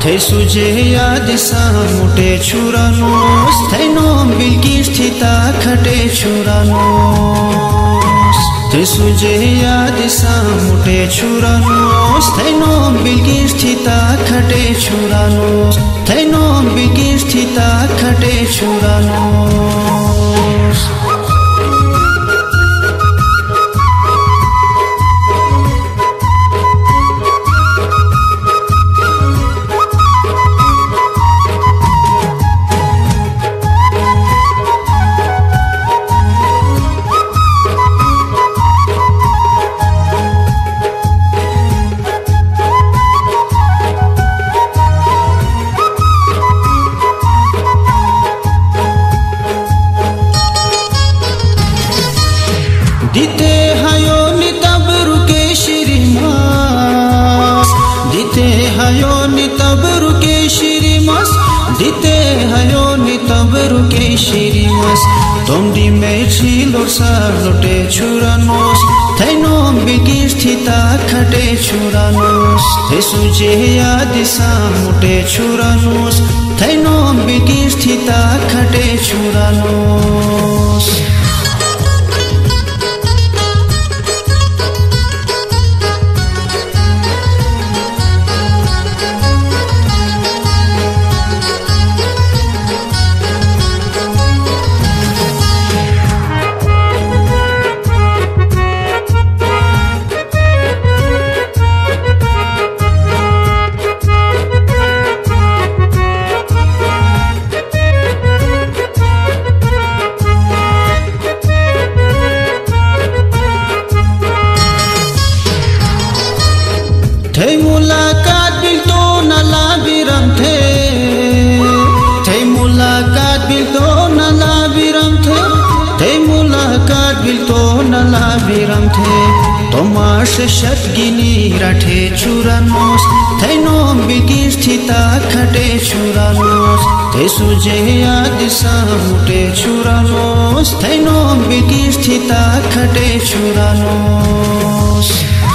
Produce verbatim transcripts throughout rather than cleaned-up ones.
थै सुजे याद सामुटे छुरानोस थैनो बिल्की स्थिता खटे छुरानोस थै सुजे याद सामुटे छुरानोस थैनो बिल्की स्थिता खटे छुरानोस थैनो बिल्की स्थिता खटे छुरानोस दीते हायो नितब रुके श्रीमास दीते हायो नितब रुके श्रीमास दीते हायो नितब रुके श्रीमास तुम दी मेची लोसा लोटे छुरानोस थैनो बिल्की स्थिता खटे छुरानोस थै सुजे याद सामुटे छुरानोस थैनो बिल्की स्थिता खटे छुरानोस थै मुलाकात बिल तो नला बिरम थे थै मुलाकात बिल तो नला बिरम थे थै मुलाकात बिल तो नला बिरम थे तोमाश शतगिनी रठे छुरानोस थैनो बिल्की स्थिता खटे छुरानोस थै सुजे याद सामुटे छुरानोस थैनो बिल्की स्थिता खटे छुरानोस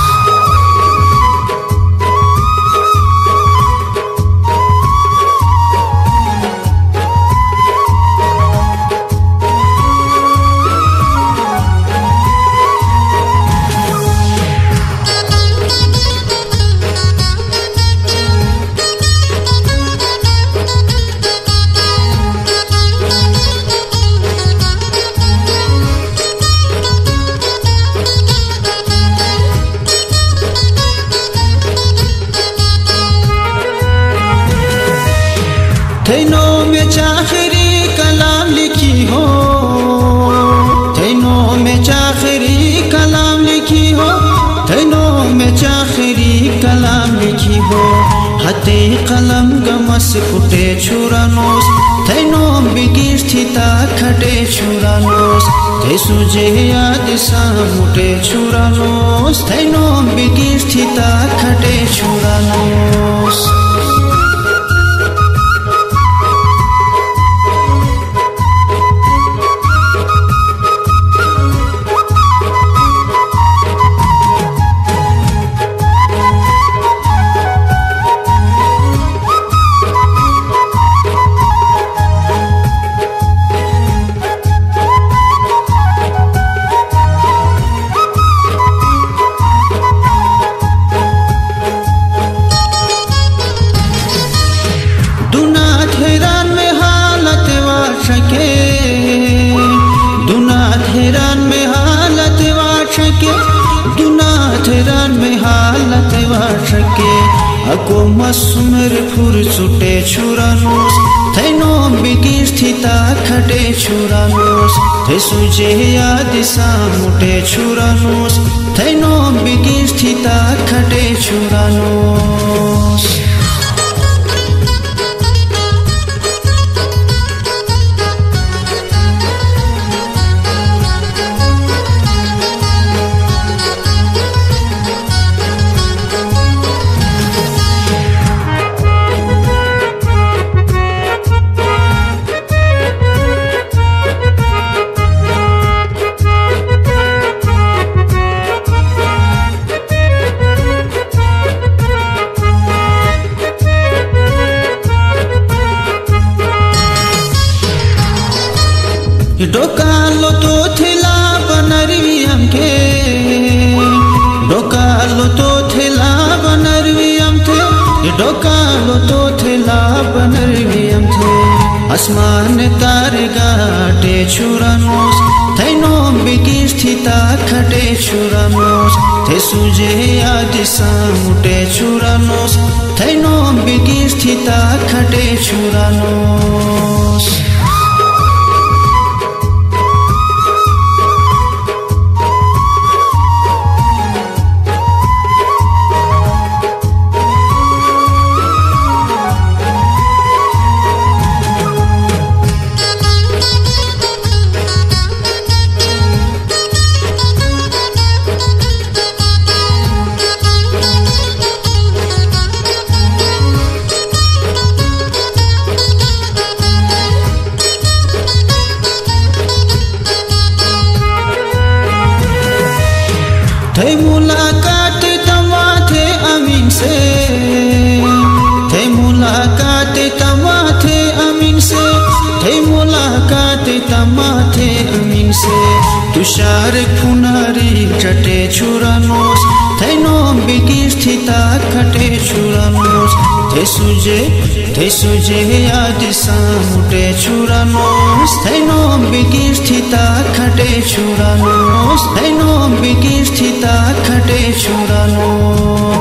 थैनो में चाखरी कलाम लिखी हो थैनो में चाखरी कलाम लिखी हो थैनो में चाखरी कलाम लिखी हो हते कलम गमस कुटे छुरानोस थैनो बिल्की स्थिता खटे छुरानोस थै सुजे याद सामुटे छुरानोस थैनो बिल्की स्थिता खटे छुरानोस हैरान में हालत वाशके दुना हैरान में हालत वाशके अको मसमर फुर सुटे छुरानोस थैनो बिल्की स्थिता खटे छुरानोस थै सुजे याद सामुटे छुरानोस थैनो बिल्की स्थिता खटे छुरानोस डोकालो तो थेला बनरवी हमके डोकालो तो थेला बनरवी हमथे डोकालो तो थेला बनरवी हमथे आसमान तार गाटे छुरानोस थैनो बिकी स्थिता खटे छुरानोस थे सुजे याद सामुटे छुरानोस थैनो बिकी स्थिता खटे छुरानोस थे मुलाकात तमा थे अमीन से थे मुलाकात तमा थे अमीन से थे मुलाकात तमा थे अमीन से तुषार खुनारी चटे छुरानोस थे नो बिकी स्थिता खटे छुरानोस थे सुजे थे सुजे याद सामुटे छुरानोस थे नो बिकी स्थिता खटे छुरानोस थे नो बिकी स्थिता खटे छुरानोस।